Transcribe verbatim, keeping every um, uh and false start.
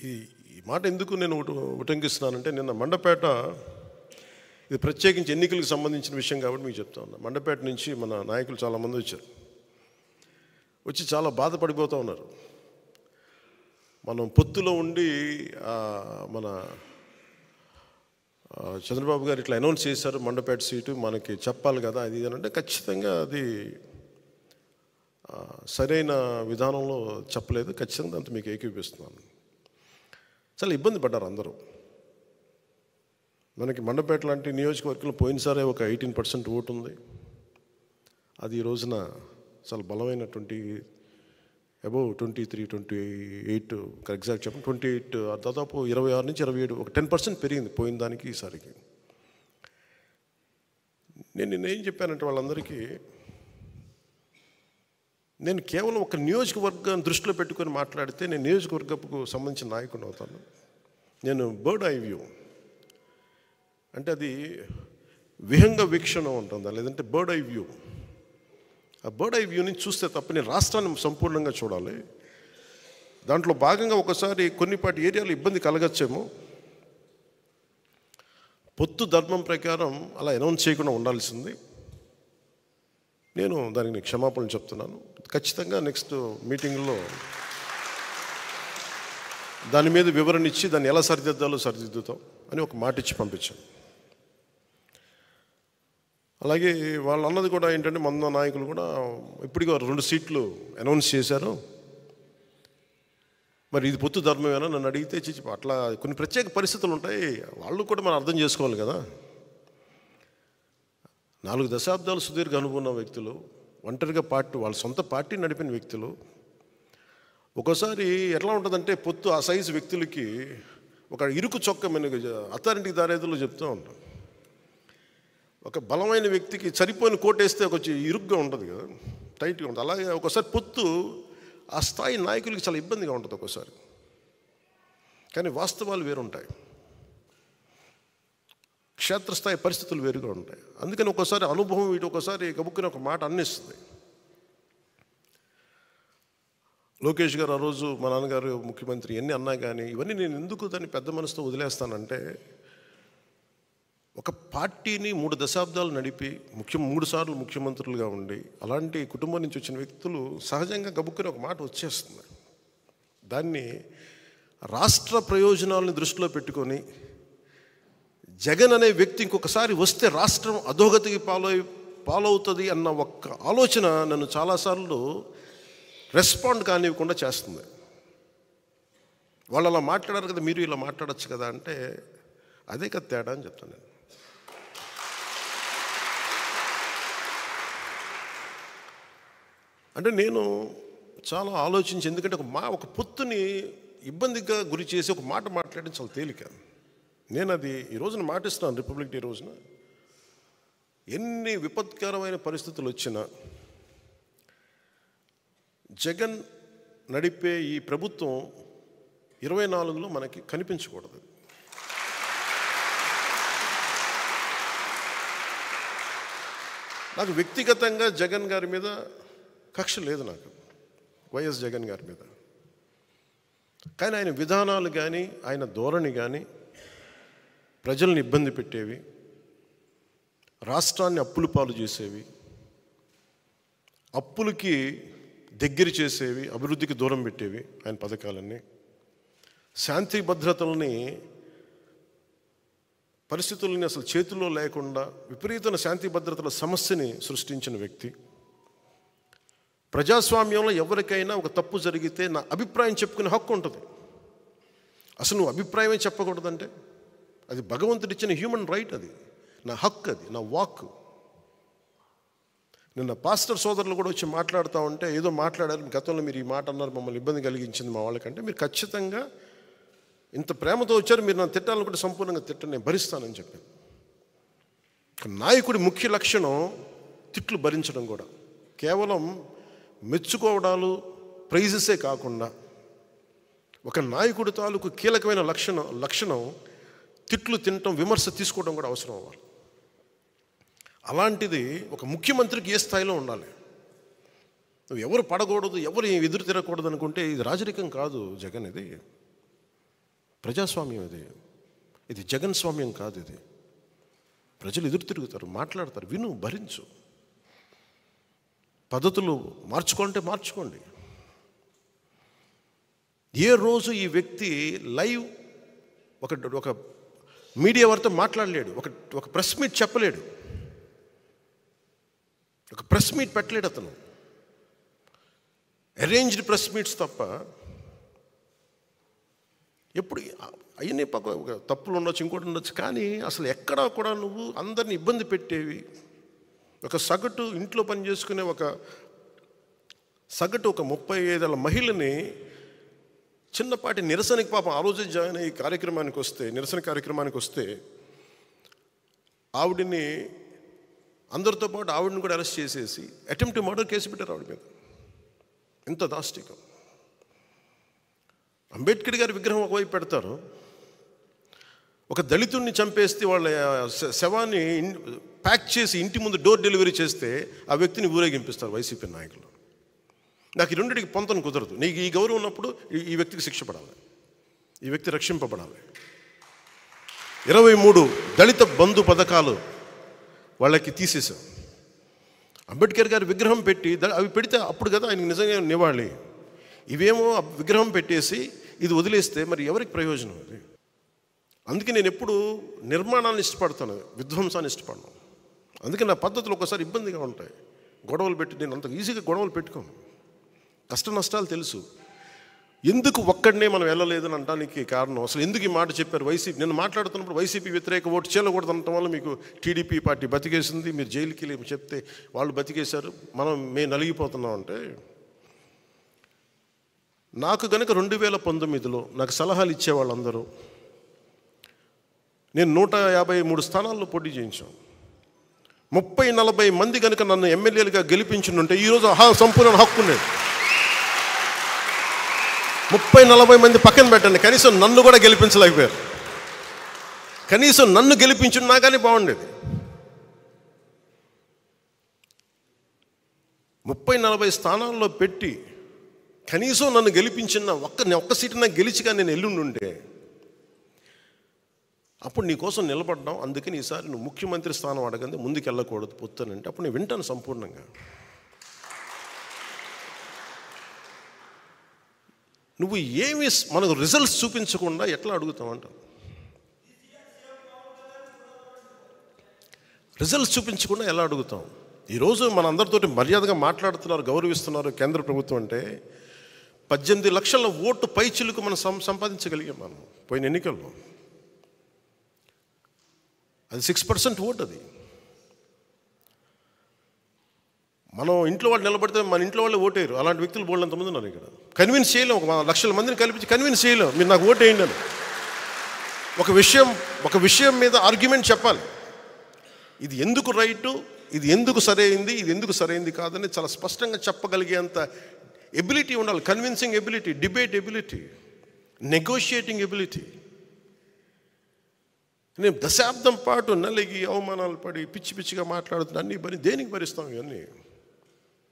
ఈ ఈ మాట ఎందుకు నేను ఉటంకిస్తున్నానంటే, నిన్న మండపేట, ఇది ప్రత్యేకించి ఎన్నికలకు సంబంధించిన విషయం కాబట్టి మీకు చెప్తా ఉన్నా. మండపేట నుంచి మన నాయకులు చాలామంది వచ్చారు. వచ్చి చాలా బాధపడిపోతూ ఉన్నారు. మనం పొత్తులో ఉండి మన చంద్రబాబు గారు ఇట్లా అనౌన్స్ చేశారు, మండపేట సీటు మనకి చెప్పాలి కదా అది ఇది అంటే, ఖచ్చితంగా అది సరైన విధానంలో చెప్పలేదు. ఖచ్చితంగా అంత మీకు ఏకీపిస్తున్నాను. చాలా ఇబ్బంది పడ్డారు అందరూ. మనకి మండపేట లాంటి నియోజకవర్గంలో పోయినసారే ఒక ఎయిటీన్ పర్సెంట్ ఓటు ఉంది. అది ఈ రోజున చాలా బలమైన twenty above twenty three twenty eight exact చెప్పండి ట్వంటీ ఎయిట్ దాదాపు ఇరవై ఆరు నుంచి ఇరవై ఏడు ఒక టెన్ పర్సెంట్ పెరిగింది పోయిన దానికి ఈసారికి. నేను నిన్న ఏం చెప్పానంటే వాళ్ళందరికీ, నేను కేవలం ఒక నియోజకవర్గాన్ని దృష్టిలో పెట్టుకొని మాట్లాడితే నేను నియోజకవర్గపు సంబంధించిన నాయకుడు అవుతాను. నేను బర్డ్ ఐ వ్యూ అంటే అది విహంగ వీక్షణ ఉంటుందా, లేదంటే బర్డ్ ఐ వ్యూ. ఆ బర్డ్ ఐ వ్యూ నుంచి చూస్తే తప్ప నేను రాష్ట్రాన్ని సంపూర్ణంగా చూడాలి. దాంట్లో భాగంగా ఒకసారి కొన్నిపాటి ఏరియాలో ఇబ్బంది కలగచ్చేమో. పొత్తు ధర్మం ప్రకారం అలా అనౌన్స్ చేయకుండా ఉండాల్సింది. నేను దానికి క్షమాపణలు చెప్తున్నాను. ఖచ్చితంగా నెక్స్ట్ మీటింగ్లో దాని మీద వివరణ ఇచ్చి దాన్ని ఎలా సరిదిద్దాలో సరిదిద్దుతాం అని ఒక మాట ఇచ్చి పంపించాను. అలాగే వాళ్ళు అన్నది కూడా ఏంటంటే, మన నాయకులు కూడా ఇప్పటికీ రెండు సీట్లు అనౌన్స్ చేశారు, మరి ఇది పొత్తు ధర్మమేనా నన్ను అడిగితే చిచ్చి అట్లా కొన్ని ప్రత్యేక పరిస్థితులు ఉంటాయి, వాళ్ళు కూడా మనం అర్థం చేసుకోవాలి కదా. నాలుగు దశాబ్దాలు సుదీర్ఘ అనుభవం ఉన్న వ్యక్తులు, ఒంటరిగా పార్టీ వాళ్ళ సొంత పార్టీ నడిపిన వ్యక్తులు, ఒక్కోసారి ఎట్లా ఉంటుందంటే పొత్తు ఆ సైజు వ్యక్తులకి ఒక ఇరుకు చొక్క మన అథారిటీకి దారేదిలో చెప్తూ ఉంటాం. ఒక బలమైన వ్యక్తికి సరిపోయిన కోటేస్తే కొంచెం ఇరుగ్గా ఉంటుంది కదా, టైట్గా ఉంటుంది. అలాగే ఒకసారి పొత్తు ఆ స్థాయి నాయకులకి చాలా ఇబ్బందిగా ఉంటుంది ఒక్కోసారి. కానీ వాస్తవాలు వేరుంటాయి, క్షేత్రస్థాయి పరిస్థితులు వేరుగా ఉంటాయి. అందుకని ఒక్కోసారి అనుభవం వీటి ఒకసారి గబుక్కుని ఒక మాట అన్నిస్తుంది. లోకేష్ గారు ఆ రోజు మా నాన్నగారు ముఖ్యమంత్రి ఎన్ని అన్నా కానీ ఇవన్నీ నేను ఎందుకు దాన్ని పెద్ద మనసుతో వదిలేస్తానంటే, ఒక పార్టీని మూడు దశాబ్దాలు నడిపి ముఖ్య మూడు సార్లు ముఖ్యమంత్రులుగా ఉండి అలాంటి కుటుంబం నుంచి వచ్చిన వ్యక్తులు సహజంగా గబుక్కుని ఒక మాట వచ్చేస్తుంది. దాన్ని రాష్ట్ర ప్రయోజనాలను దృష్టిలో పెట్టుకొని జగన్ అనే వ్యక్తి ఇంకొకసారి వస్తే రాష్ట్రం అధోగతికి పాలై పాలవుతుంది అన్న ఒక్క ఆలోచన నన్ను చాలాసార్లు రెస్పాండ్ కానివ్వకుండా చేస్తుంది. వాళ్ళు అలా మాట్లాడారు కదా, మీరు ఇలా మాట్లాడచ్చు కదా అంటే అదే కదా తేడా అని చెప్తాను నేను. అంటే నేను చాలా ఆలోచించి, ఎందుకంటే ఒక మా ఒక పొత్తుని ఇబ్బందిగా గురి చేసి ఒక మాట మాట్లాడడం చాలా తేలిక. నేను అది ఈ రోజున మాటిస్తున్నాను. రిపబ్లిక్ డే రోజున ఎన్ని విపత్కరమైన పరిస్థితులు వచ్చినా జగన్ నడిపే ఈ ప్రభుత్వం ఇరవై నాలుగులో మనకి కనిపించకూడదు. నాకు వ్యక్తిగతంగా జగన్ గారి మీద కక్ష లేదు, నాకు వైఎస్ జగన్ గారి మీద. కానీ ఆయన విధానాలు కానీ ఆయన ధోరణి కానీ ప్రజల్ని ఇబ్బంది పెట్టేవి, రాష్ట్రాన్ని అప్పుల పాలు చేసేవి, అప్పులకి దగ్గర చేసేవి, అభివృద్ధికి దూరం పెట్టేవి ఆయన పథకాలన్నీ. శాంతి భద్రతల్ని పరిస్థితులని అసలు చేతుల్లో లేకుండా విపరీతమైన శాంతి భద్రతల సమస్యని సృష్టించిన వ్యక్తి. ప్రజాస్వామ్యంలో ఎవరికైనా ఒక తప్పు జరిగితే నా అభిప్రాయం చెప్పుకునే హక్కు ఉంటుంది. అసలు నువ్వు అభిప్రాయమే చెప్పకూడదంటే అది భగవంతుడు ఇచ్చిన హ్యూమన్ రైట్, అది నా హక్కు, అది నా వాక్. నిన్న పాస్టర్ సోదరులు కూడా వచ్చి మాట్లాడుతూ ఉంటే ఏదో మాట్లాడారు, గతంలో మీరు ఈ మాట అన్నారు, మమ్మల్ని ఇబ్బంది కలిగించింది మా వాళ్ళకంటే, మీరు ఖచ్చితంగా ఇంత ప్రేమతో వచ్చారు, మీరు నన్ను తిట్టాలనుకుంటే సంపూర్ణంగా తిట్టని నేను భరిస్తానని చెప్పాను. నాయకుడి ముఖ్య లక్షణం తిట్లు భరించడం కూడా. కేవలం మెచ్చుకోవడాలు ప్రైజెసే కాకుండా ఒక నాయకుడి తాలూకు కీలకమైన లక్షణం లక్షణం తిట్లు తినటం, విమర్శ తీసుకోవడం కూడా అవసరం అవ్వాలి. అలాంటిది ఒక ముఖ్యమంత్రికి ఏ స్థాయిలో ఉండాలి. నువ్వు ఎవరు పడకూడదు, ఎవరు ఎదురు తిరగకూడదు అనుకుంటే ఇది రాజరికం కాదు జగన్. ఇది ప్రజాస్వామ్యం ఇది. ఇది జగన్ స్వామ్యం కాదు. ఇది ప్రజలు ఎదురు తిరుగుతారు, మాట్లాడతారు, విను, భరించు. పద్ధతులు మార్చుకుంటే మార్చుకోండి. ఏ రోజు ఈ వ్యక్తి లైవ్ ఒక ఒక మీడియా వారితో మాట్లాడలేడు, ఒక ఒక ప్రెస్ మీట్ చెప్పలేడు, ఒక ప్రెస్ మీట్ పెట్టలేడు. అతను అరేంజ్డ్ ప్రెస్ మీట్స్ తప్ప ఎప్పుడు అవన్నీ పక్క తప్పులు ఉండొచ్చు, ఇంకోటి ఉండొచ్చు, కానీ అసలు ఎక్కడా కూడా నువ్వు అందరిని ఇబ్బంది పెట్టేవి, ఒక సగటు ఇంట్లో పని చేసుకునే ఒక సగటు ఒక ముప్పై ఐదేళ్ళ మహిళని చిన్నపాటి నిరసనకి పాపం ఆ రోజు జాయిన్ అయ్యి కార్యక్రమానికి వస్తే, నిరసన కార్యక్రమానికి వస్తే ఆవిడని అందరితో పాటు ఆవిడని కూడా అరెస్ట్ చేసేసి అటెంప్ట్ మర్డర్ కేసు పెట్టారు ఆవిడ మీద. ఎంత దాష్టికం. అంబేద్కర్ గారి విగ్రహం ఒకవైపు పెడతారు, ఒక దళితుడిని చంపేస్తే వాళ్ళ శవాన్ని ప్యాక్ చేసి ఇంటి ముందు డోర్ డెలివరీ చేస్తే ఆ వ్యక్తిని ఊరేగింపిస్తారు వైసీపీ నాయకులు. నాకు ఈ రెండింటికి పొంతను కుదరదు. నీకు ఈ గౌరవం ఉన్నప్పుడు ఈ వ్యక్తికి శిక్ష పడాలి, ఈ వ్యక్తి రక్షింపబడాలి. ఇరవై మూడు దళిత బంధు పథకాలు వాళ్ళకి తీసేశాం. అంబేద్కర్ గారి విగ్రహం పెట్టి అవి పెడితే అప్పుడు కదా ఆయనకి నిజంగా నివాళి. ఇవేమో విగ్రహం పెట్టేసి ఇది వదిలేస్తే మరి ఎవరికి ప్రయోజనం అది? అందుకే నేను ఎప్పుడు నిర్మాణాన్ని ఇష్టపడతాను, విధ్వంసాన్ని ఇష్టపడను. అందుకే నా పద్ధతులు ఒకసారి ఇబ్బందిగా ఉంటాయి. గొడవలు పెట్టి నేను అంత ఈజీగా గొడవలు పెట్టుకోను. కష్ట నష్టాలు తెలుసు. ఎందుకు ఒక్కడనే మనం వెళ్ళలేదని అనడానికి కారణం, అసలు ఎందుకు ఈ మాట చెప్పారు వైసీపీ? నేను మాట్లాడుతున్నప్పుడు వైసీపీ వ్యతిరేక ఓటు చేయకూడదు అనటం వల్ల మీకు టీడీపీ పార్టీ బతికేసింది, మీరు జైలుకి వెళ్ళి చెప్తే వాళ్ళు బతికేశారు, మనం మేము నలిగిపోతున్నాం అంటే, నాకు కనుక రెండు వేల పంతొమ్మిదిలో నాకు సలహాలు ఇచ్చే వాళ్ళందరూ, నేను నూట యాభై మూడు స్థానాల్లో పోటీ చేయించాం. ముప్పై నలభై మంది కనుక నన్ను ఎమ్మెల్యేలుగా గెలిపించుంటే ఈరోజు హా సంపూర్ణ హక్కు ఉండేది. ముప్పై నలభై మంది పక్కన పెట్టండి, కనీసం నన్ను కూడా గెలిపించలేకపోయారు. కనీసం నన్ను గెలిపించున్నా కానీ బాగుండేది. ముప్పై నలభై స్థానాల్లో పెట్టి కనీసం నన్ను గెలిపించిన ఒక్క ఒక్క సీటు నాకు గెలిచిగా నేను ఎల్లుండుంటే అప్పుడు నీ కోసం నిలబడ్డాం, అందుకని ఈసారి నువ్వు ముఖ్యమంత్రి స్థానం అడగండి, ముందుకు వెళ్ళకూడదు పొత్తానంటే అప్పుడు నేను వింటాను సంపూర్ణంగా. నువ్వు ఏమి మనకు రిజల్ట్స్ చూపించకుండా ఎట్లా అడుగుతావంట? రిజల్ట్స్ చూపించకుండా ఎలా అడుగుతాం? ఈరోజు మన అందరితోటి మర్యాదగా మాట్లాడుతున్నారు, గౌరవిస్తున్నారు కేంద్ర ప్రభుత్వం అంటే, పద్దెనిమిది లక్షల ఓటు పైచిలుకు మనం సం సంపాదించగలిగాం మనం పోయిన ఎన్నికల్లో. అది సిక్స్ పర్సెంట్ ఓటు. అది మనం ఇంట్లో వాళ్ళు నిలబడితే మన ఇంట్లో వాళ్ళే ఓటేయరు. అలాంటి వ్యక్తులు బోల్డ్ ఎంతమంది ఉన్నారు ఇక్కడ. కన్విన్స్ చేయలేం, ఒక లక్షల మందిని కల్పించి కన్విన్స్ చేయలేం మీరు నాకు ఓటు వేయండి అని. ఒక విషయం ఒక విషయం మీద ఆర్గ్యుమెంట్ చెప్పాలి, ఇది ఎందుకు రైటు, ఇది ఎందుకు సరైంది, ఇది ఎందుకు సరైంది కాదని చాలా స్పష్టంగా చెప్పగలిగేంత ఎబిలిటీ ఉండాలి. Convincing ability, debate ability, negotiating ability. నేను దశాబ్దం పాటు నలిగి అవమానాలు పడి పిచ్చి పిచ్చిగా మాట్లాడుతున్నా, అన్నీ భరి దేనికి భరిస్తాం ఇవన్నీ?